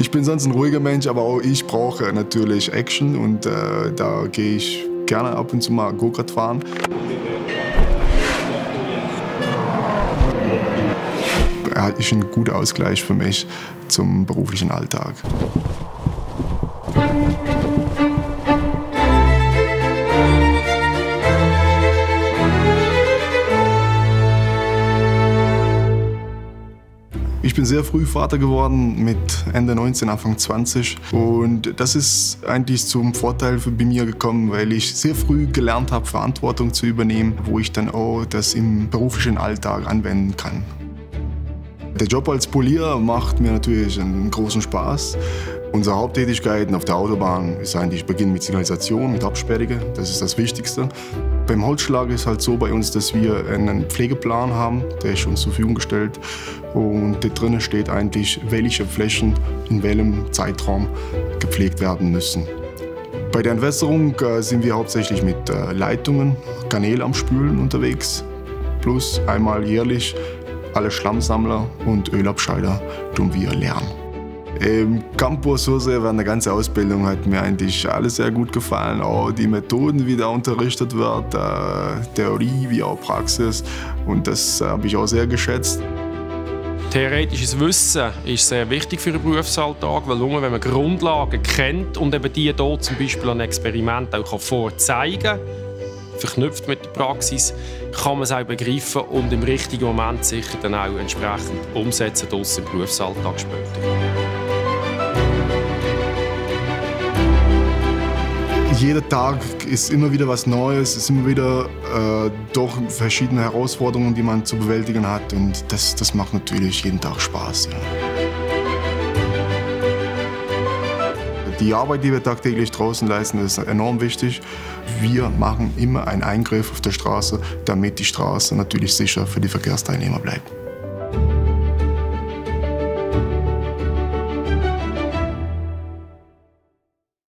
Ich bin sonst ein ruhiger Mensch, aber auch ich brauche natürlich Action und da gehe ich gerne ab und zu mal Go-Kart fahren. Ist ein guter Ausgleich für mich zum beruflichen Alltag. Ich bin sehr früh Vater geworden, mit Ende 19, Anfang 20. Und das ist eigentlich zum Vorteil bei mir gekommen, weil ich sehr früh gelernt habe, Verantwortung zu übernehmen, wo ich dann auch das im beruflichen Alltag anwenden kann. Der Job als Polier macht mir natürlich einen großen Spaß. Unsere Haupttätigkeiten auf der Autobahn ist eigentlich Beginn mit Signalisation, mit Absperrungen. Das ist das Wichtigste. Beim Holzschlag ist halt so bei uns, dass wir einen Pflegeplan haben, der ist uns zur Verfügung gestellt. Und da drinnen steht eigentlich, welche Flächen in welchem Zeitraum gepflegt werden müssen. Bei der Entwässerung sind wir hauptsächlich mit Leitungen, Kanäle am Spülen unterwegs. Plus einmal jährlich alle Schlammsammler und Ölabscheider tun wir lernen. Im Campus so sehr während der ganzen Ausbildung hat mir eigentlich alles sehr gut gefallen. Auch die Methoden, wie da unterrichtet wird, Theorie wie auch Praxis. Und das habe ich auch sehr geschätzt. Theoretisches Wissen ist sehr wichtig für den Berufsalltag, weil nur wenn man Grundlagen kennt und eben die hier zum Beispiel an Experimenten auch vorzeigen kann, verknüpft mit der Praxis, kann man es auch begreifen und im richtigen Moment sicher dann auch entsprechend umsetzen im Berufsalltag später. Jeder Tag ist immer wieder was Neues, es ist immer wieder doch verschiedene Herausforderungen, die man zu bewältigen hat und das macht natürlich jeden Tag Spaß. Ja. Die Arbeit, die wir tagtäglich draußen leisten, ist enorm wichtig. Wir machen immer einen Eingriff auf der Straße, damit die Straße natürlich sicher für die Verkehrsteilnehmer bleibt.